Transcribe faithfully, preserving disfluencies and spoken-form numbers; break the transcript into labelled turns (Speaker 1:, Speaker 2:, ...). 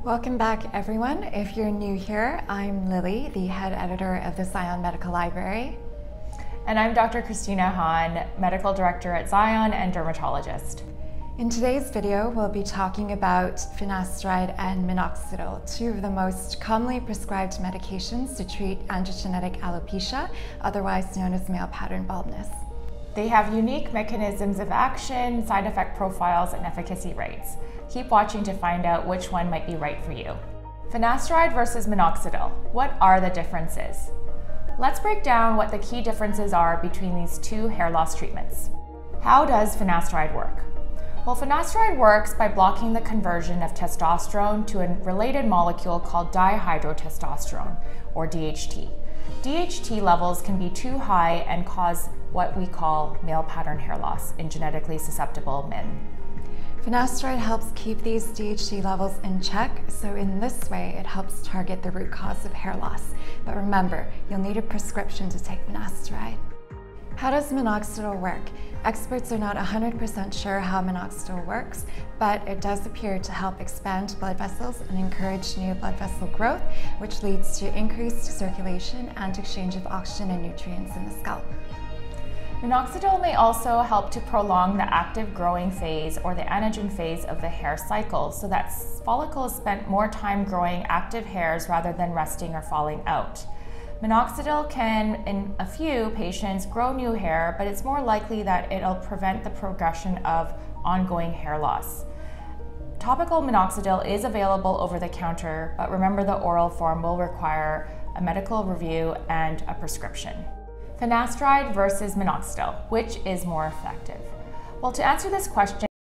Speaker 1: Welcome back, everyone. If you're new here, I'm Lily, the head editor of the XYON Medical Library.
Speaker 2: And I'm Doctor Christina Hahn, medical director at XYON and dermatologist.
Speaker 1: In today's video, we'll be talking about Finasteride and Minoxidil, two of the most commonly prescribed medications to treat androgenetic alopecia, otherwise known as male pattern baldness.
Speaker 2: They have unique mechanisms of action, side effect profiles, and efficacy rates. Keep watching to find out which one might be right for you. Finasteride versus Minoxidil. What are the differences? Let's break down what the key differences are between these two hair loss treatments. How does Finasteride work? Well, Finasteride works by blocking the conversion of testosterone to a related molecule called dihydrotestosterone, or D H T. D H T levels can be too high and cause what we call male pattern hair loss in genetically susceptible men.
Speaker 1: Finasteride helps keep these D H T levels in check, so in this way it helps target the root cause of hair loss. But remember, you'll need a prescription to take Finasteride. How does Minoxidil work? Experts are not one hundred percent sure how Minoxidil works, but it does appear to help expand blood vessels and encourage new blood vessel growth, which leads to increased circulation and exchange of oxygen and nutrients in the scalp.
Speaker 2: Minoxidil may also help to prolong the active growing phase or the anagen phase of the hair cycle so that follicles spend more time growing active hairs rather than resting or falling out. Minoxidil can, in a few patients, grow new hair, but it's more likely that it'll prevent the progression of ongoing hair loss. Topical Minoxidil is available over the counter, but remember the oral form will require a medical review and a prescription. Finasteride versus Minoxidil, which is more effective? Well, to answer this question,